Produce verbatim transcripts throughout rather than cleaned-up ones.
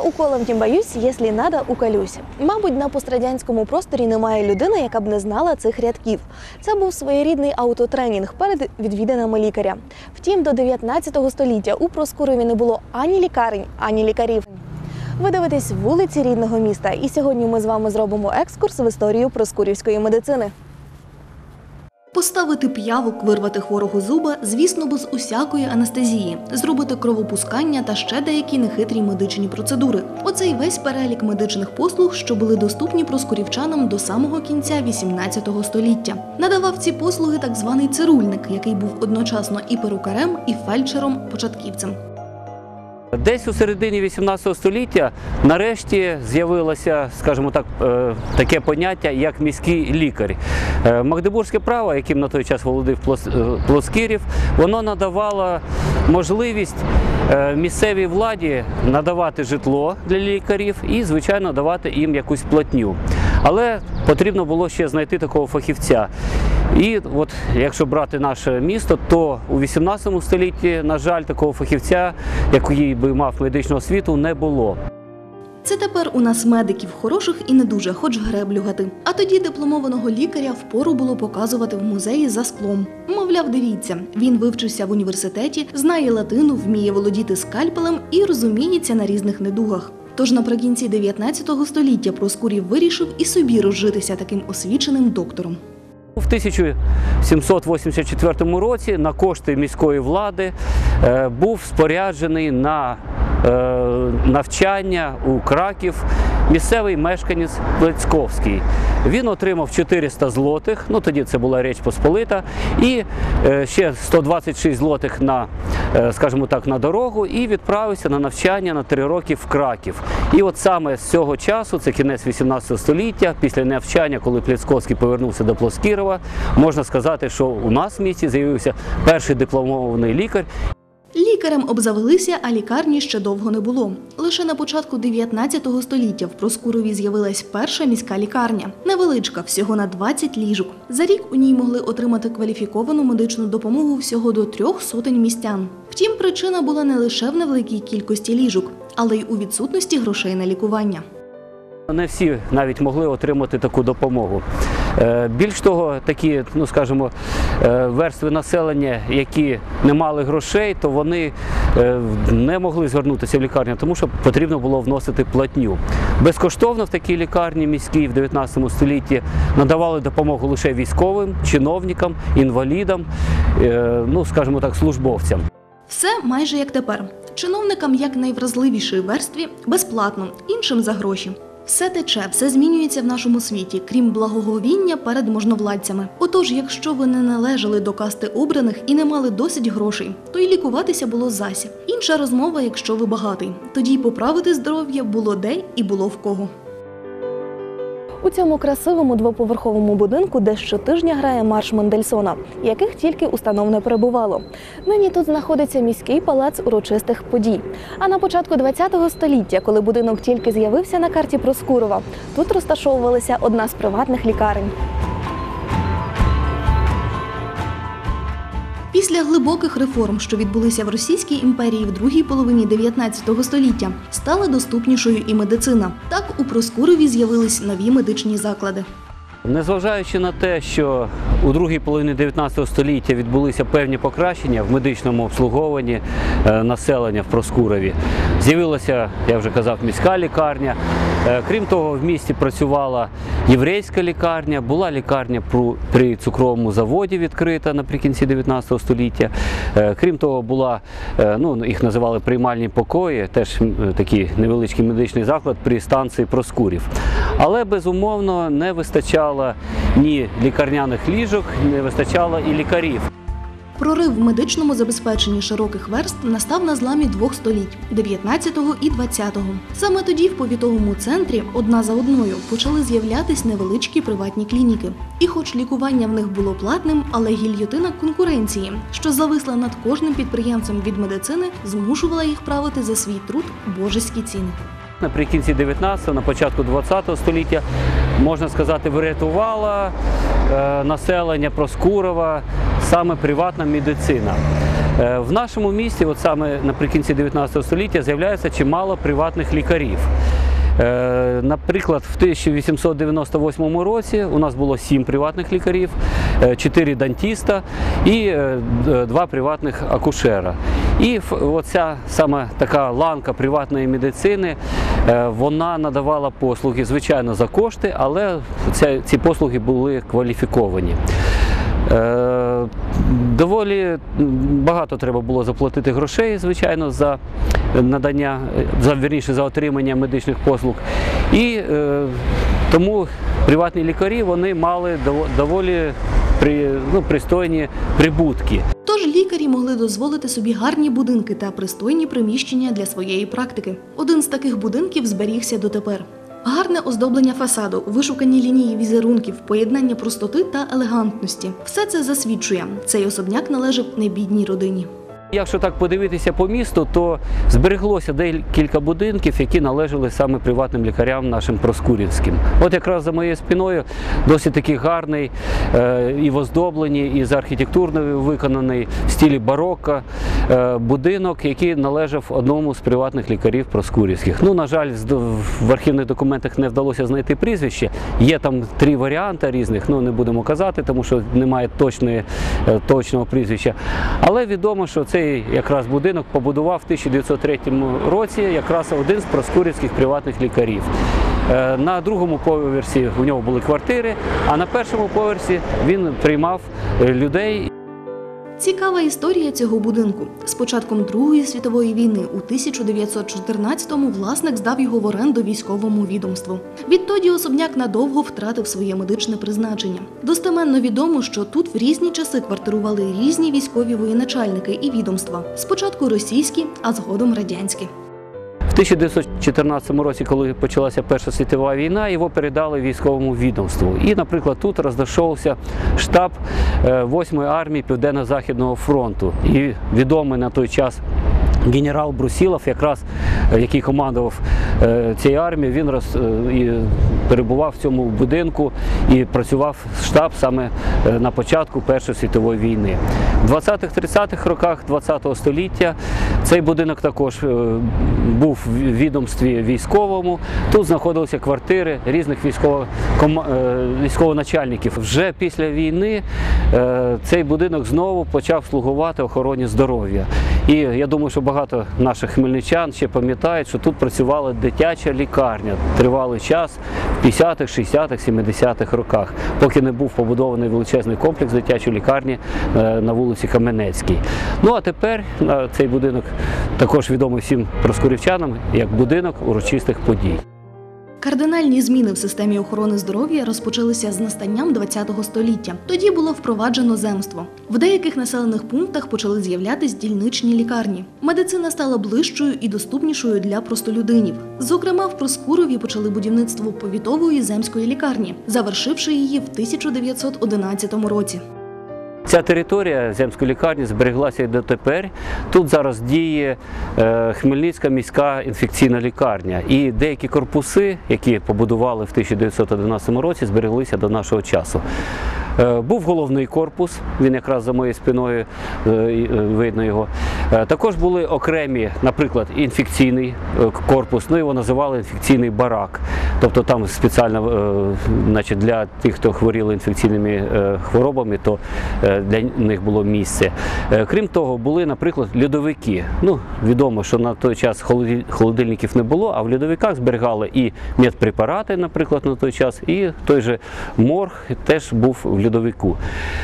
уколом не боюсь, якщо надо, уколюсь. Мабуть, на пострадянському просторі немає людини, яка б не знала цих рядків. Це був своєрідний аутотренінг перед відвіданнями лікаря. Втім, до дев'ятнадцятого століття у Проскурові не було ані лікарень, ані лікарів. Ви дивитесь вулиці рідного міста, і сьогодні ми з вами зробимо екскурс в історію проскурівської медицини. Поставити п'явок, вирвати хворого зуба, звісно, без усякої анестезії, зробити кровопускання та ще деякі нехитрі медичні процедури. Оце й весь перелік медичних послуг, що були доступні проскурівчанам до самого кінця вісімнадцятого століття. Надавав ці послуги так званий цирульник, який був одночасно і перукарем, і фельдшером-початківцем. Десь у середині вісімнадцятого століття нарешті з'явилося, скажімо так, таке поняття, як міський лікар. Магдебурзьке право, яким на той час володів Плоскирів, воно надавало можливість місцевій владі надавати житло для лікарів і, звичайно, давати їм якусь платню. Але потрібно було ще знайти такого фахівця. І от, якщо брати наше місто, то у вісімнадцятому столітті, на жаль, такого фахівця, який би мав медичну освіту, не було. Це тепер у нас медиків хороших і не дуже, хоч греблю гати. А тоді дипломованого лікаря впору було показувати в музеї за склом. Мовляв, дивіться, він вивчився в університеті, знає латину, вміє володіти скальпелем і розуміється на різних недугах. Тож наприкінці дев'ятнадцятого століття Проскурів вирішив і собі розжитися таким освіченим доктором. В тисяча сімсот вісімдесят четвертому році на кошти міської влади був споряджений на навчання у Краків місцевий мешканець Плецьковський. Він отримав чотириста злотих, ну тоді це була Річ Посполита, і ще сто двадцять шість злотих на, скажімо так, на дорогу, і відправився на навчання на три роки в Краків. І от саме з цього часу, це кінець вісімнадцятого століття, після навчання, коли Плецьковський повернувся до Плоскирова, можна сказати, що у нас в місті з'явився перший дипломований лікар. Лікарем обзавелися, а лікарні ще довго не було. Лише на початку дев'ятнадцятого століття в Проскурові з'явилась перша міська лікарня. Невеличка, всього на двадцять ліжок. За рік у ній могли отримати кваліфіковану медичну допомогу всього до трьох сотень містян. Втім, причина була не лише в невеликій кількості ліжок, але й у відсутності грошей на лікування. Не всі навіть могли отримати таку допомогу. Більш того, такі, ну скажімо, верстви населення, які не мали грошей, то вони не могли звернутися в лікарню, тому що потрібно було вносити платню. Безкоштовно в такій лікарні міській в дев'ятнадцятому столітті надавали допомогу лише військовим, чиновникам, інвалідам, ну скажімо так, службовцям. Все майже як тепер. Чиновникам, як найвразливішої верстві, безплатно, іншим за гроші. Все тече, все змінюється в нашому світі, крім благоговіння перед можновладцями. Отож, якщо ви не належали до касти обраних і не мали досить грошей, то й лікуватися було зася. Інша розмова, якщо ви багатий. Тоді й поправити здоров'я було де і було в кого. У цьому красивому двоповерховому будинку де щотижня грає марш Мендельсона, яких тільки установ не перебувало. Нині тут знаходиться міський палац урочистих подій. А на початку ХХ століття, коли будинок тільки з'явився на карті Проскурова, тут розташовувалася одна з приватних лікарень. Після глибоких реформ, що відбулися в Російській імперії в другій половині дев'ятнадцятого століття, стала доступнішою і медицина. Так у Проскурові з'явились нові медичні заклади. Незважаючи на те, що у другій половині дев'ятнадцятого століття відбулися певні покращення в медичному обслуговуванні населення в Проскурові, з'явилася, я вже казав, міська лікарня. Крім того, в місті працювала єврейська лікарня, була лікарня при цукровому заводі відкрита наприкінці дев'ятнадцятого століття. Крім того, була, ну, їх називали приймальні покої, теж такий невеличкий медичний заклад при станції Проскурів. Але, безумовно, не вистачало ні лікарняних ліжок, не вистачало і лікарів. Прорив в медичному забезпеченні широких верств настав на зламі двох століть – дев'ятнадцятого і двадцятого. Саме тоді в повітовому центрі одна за одною почали з'являтись невеличкі приватні клініки. І хоч лікування в них було платним, але гільйотина конкуренції, що зависла над кожним підприємцем від медицини, змушувала їх правити за свій труд божеські ціни. Наприкінці дев'ятнадцятого, на початку двадцятого століття, можна сказати, врятувала е, населення Проскурова саме приватна медицина. Е, В нашому місті, от саме наприкінці дев'ятнадцятого століття, з'являється чимало приватних лікарів. Е, Наприклад, в тисяча вісімсот дев'яносто восьмому році у нас було сім приватних лікарів, е, чотири дантіста і е, д- два приватних акушера. І ф- оця саме така ланка приватної медицини, е, вона надавала послуги, звичайно, за кошти, але ця- ці послуги були кваліфіковані. Е, Доволі багато треба було заплатити грошей, звичайно, за надання, за, вірніше, за отримання медичних послуг. І е, тому приватні лікарі, вони мали дово- доволі при, ну, пристойні прибутки. Тож лікарі могли дозволити собі гарні будинки та пристойні приміщення для своєї практики. Один з таких будинків зберігся дотепер. Гарне оздоблення фасаду, вишукані лінії візерунків, поєднання простоти та елегантності – все це засвідчує. Цей особняк належав небідній родині. Якщо так подивитися по місту, то збереглося декілька будинків, які належали саме приватним лікарям нашим проскурівським. От якраз за моєю спиною досить такий гарний е, і в оздобленні, і за архітектурно виконаний в стилі барокко е, будинок, який належав одному з приватних лікарів проскурівських. Ну, на жаль, з- в архівних документах не вдалося знайти прізвище. Є там три варіанти різних, ну не будемо казати, тому що немає точної, е, точного прізвища. Але відомо, що цей якраз будинок побудував в тисяча дев'ятсот третьому році якраз один з проскурівських приватних лікарів. Е, На другому поверсі у нього були квартири, а на першому поверсі він приймав е, людей. Цікава історія цього будинку. З початком Другої світової війни у тисяча дев'ятсот чотирнадцятому власник здав його в оренду військовому відомству. Відтоді особняк надовго втратив своє медичне призначення. Достеменно відомо, що тут в різні часи квартирували різні військові воєначальники і відомства. Спочатку російські, а згодом радянські. В тисяча дев'ятсот чотирнадцятому році, коли почалася Перша світова війна, його передали військовому відомству. І, наприклад, тут розташовувався штаб е, восьмої армії Південно-Західного фронту. І відомий на той час генерал Брусилов, якраз е, який командував е, цією армією, він роз, е, і перебував в цьому будинку і працював штаб саме е, на початку Першої світової війни. В двадцятих-тридцятих роках ХХ століття цей будинок також е, був в відомстві військовому. Тут знаходилися квартири різних військово, кома- е, військовоначальників. Вже після війни е, цей будинок знову почав слугувати охороні здоров'я. І я думаю, що багато наших хмельничан ще пам'ятають, що тут працювала дитяча лікарня тривалий час в п'ятдесятих, шістдесятих, сімдесятих роках, поки не був побудований величезний комплекс дитячої лікарні е, на вулиці Каменецькій. Ну а тепер е, цей будинок також відомий всім проскурівчанам як будинок урочистих подій. Кардинальні зміни в системі охорони здоров'я розпочалися з настанням ХХ століття. Тоді було впроваджено земство. В деяких населених пунктах почали з'являтись дільничні лікарні. Медицина стала ближчою і доступнішою для простолюдинів. Зокрема, в Проскурові почали будівництво повітової земської лікарні, завершивши її в тисяча дев'ятсот одинадцятому році. Ця територія земської лікарні збереглася і дотепер. Тут зараз діє е, Хмельницька міська інфекційна лікарня. І деякі корпуси, які побудували в тисяча дев'ятсот одинадцятому році, збереглися до нашого часу. Е, був головний корпус, він якраз за моєю спиною, е, е, видно його. Е, також були окремі, наприклад, інфекційний е, корпус, ну його називали інфекційний барак. Тобто там спеціально е, значить, для тих, хто хворіли інфекційними е, хворобами, то е, для них було місце. Е, крім того, були, наприклад, льодовики. Ну, відомо, що на той час холоді- холодильників не було, а в льодовиках зберігали і медпрепарати, наприклад, на той час, і той же морг теж був в льодовику.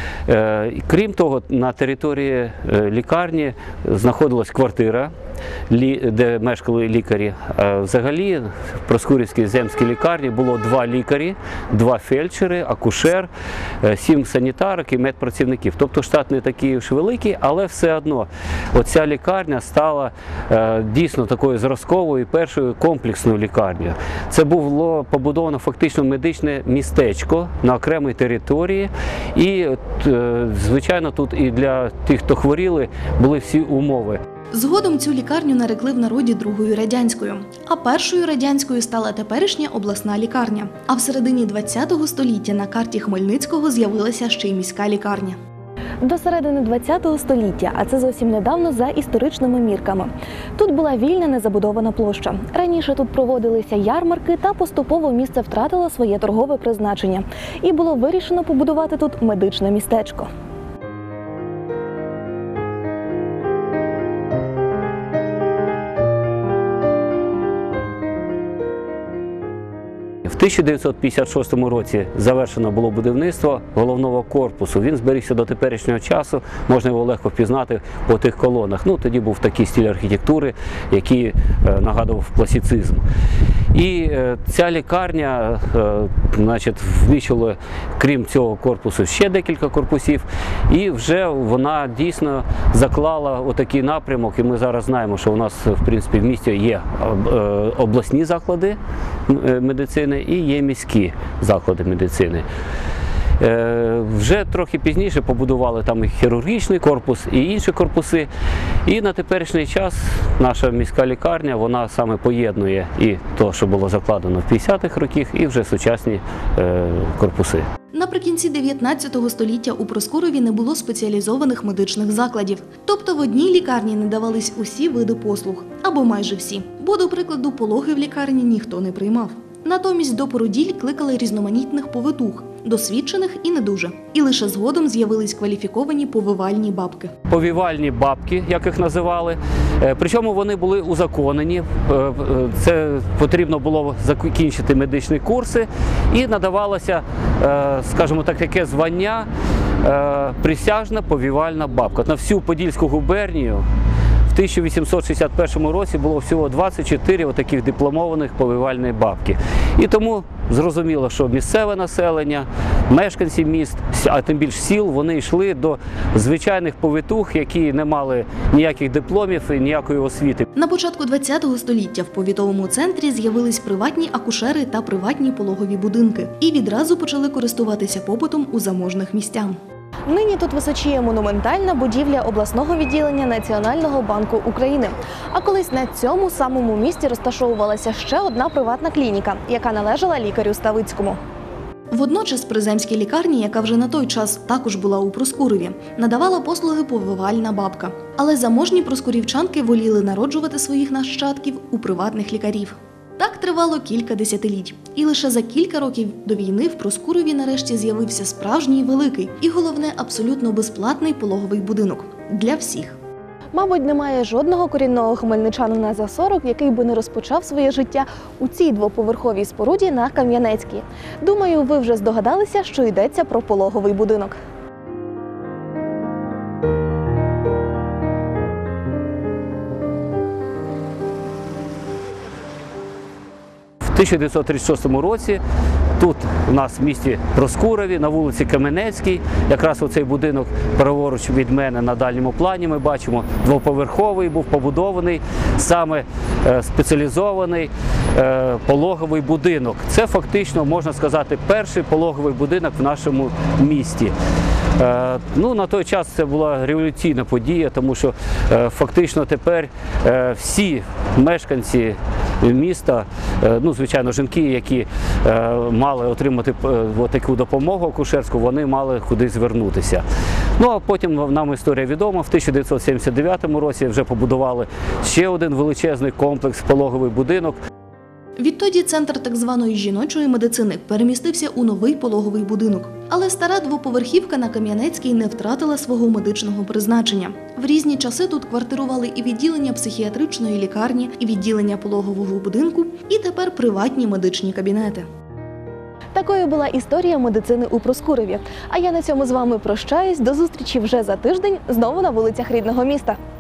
Е, Крім того, на території е, лікарні знаходилась квартира, лі- де мешкали лікарі. Е, Взагалі, в Проскурівській земській лікарні було два лікарі, два фельдшери, акушер, е, сім санітарок і медпрацівників. Тобто штат не такий уж великий, але все одно оця лікарня стала е, дійсно такою зразковою першою комплексною лікарнею. Це було побудовано фактично медичне містечко на окремій території. І, е, звичайно, тут і для тих, хто хворіли, були всі умови. Згодом цю лікарню нарекли в народі Другою радянською, а першою радянською стала теперішня обласна лікарня. А в середині ХХ століття на карті Хмельницького з'явилася ще й міська лікарня. До середини ХХ століття, а це зовсім недавно за історичними мірками. Тут була вільна незабудована площа. Раніше тут проводилися ярмарки, та поступово місце втратило своє торгове призначення. І було вирішено побудувати тут медичне містечко. В тисяча дев'ятсот п'ятдесят шостому році завершено було будівництво головного корпусу. Він зберігся до теперішнього часу, можна його легко впізнати по тих колонах. Ну, тоді був такий стиль архітектури, який е, нагадував класицизм. І е, ця лікарня е, значить, вміщувала, крім цього корпусу, ще декілька корпусів. І вже вона дійсно заклала отакий напрямок. І ми зараз знаємо, що у нас, в принципі, в місті є е, обласні заклади медицини і є міські заклади медицини. Е, вже трохи пізніше побудували там і хірургічний корпус, і інші корпуси. І на теперішній час наша міська лікарня, вона саме поєднує і те, що було закладено в п'ятдесятих роках, і вже сучасні е, корпуси. Наприкінці дев'ятнадцятого століття у Проскурові не було спеціалізованих медичних закладів. Тобто в одній лікарні не давались усі види послуг, або майже всі. Бо, до прикладу, пологи в лікарні ніхто не приймав. Натомість до породіль кликали різноманітних повитух, досвідчених і не дуже. І лише згодом з'явились кваліфіковані повивальні бабки. Повівальні бабки, як їх називали, причому вони були узаконені. Це потрібно було закінчити медичні курси і надавалося, скажімо так, таке звання присяжна повівальна бабка. На всю Подільську губернію в тисяча вісімсот шістдесят першому році було всього двадцять чотири отаких дипломованих повивальної бабки. І тому зрозуміло, що місцеве населення, мешканці міст, а тим більше сіл, вони йшли до звичайних повитух, які не мали ніяких дипломів і ніякої освіти. На початку ХХ століття в повітовому центрі з'явились приватні акушери та приватні пологові будинки. І відразу почали користуватися попитом у заможних містян. Нині тут височіє монументальна будівля обласного відділення Національного банку України. А колись на цьому самому місці розташовувалася ще одна приватна клініка, яка належала лікарю Ставицькому. Водночас приземській лікарні, яка вже на той час також була у Проскурові, надавала послуги повивальна бабка. Але заможні проскурівчанки воліли народжувати своїх нащадків у приватних лікарів. Так тривало кілька десятиліть. І лише за кілька років до війни в Проскурові нарешті з'явився справжній великий і, головне, абсолютно безплатний пологовий будинок. Для всіх. Мабуть, немає жодного корінного хмельничанина за сорок, який би не розпочав своє життя у цій двоповерховій споруді на Кам'янецькій. Думаю, ви вже здогадалися, що йдеться про пологовий будинок. В тисяча дев'ятсот тридцять шостому році тут у нас в місті Проскурові, на вулиці Кам'янецькій, якраз оцей будинок праворуч від мене на дальньому плані ми бачимо, двоповерховий, був побудований саме спеціалізований пологовий будинок. Це фактично, можна сказати, перший пологовий будинок в нашому місті. Ну, на той час це була революційна подія, тому що фактично тепер всі мешканці міста, ну, звичайно, жінки, які мали отримати таку допомогу акушерську, вони мали кудись звернутися. Ну, а потім нам історія відома, в тисяча дев'ятсот сімдесят дев'ятому році вже побудували ще один величезний комплекс, пологовий будинок. Відтоді центр так званої жіночої медицини перемістився у новий пологовий будинок. Але стара двоповерхівка на Кам'янецькій не втратила свого медичного призначення. В різні часи тут квартирували і відділення психіатричної лікарні, і відділення пологового будинку, і тепер приватні медичні кабінети. Такою була історія медицини у Проскурові. А я на цьому з вами прощаюсь. До зустрічі вже за тиждень, знову на вулицях рідного міста.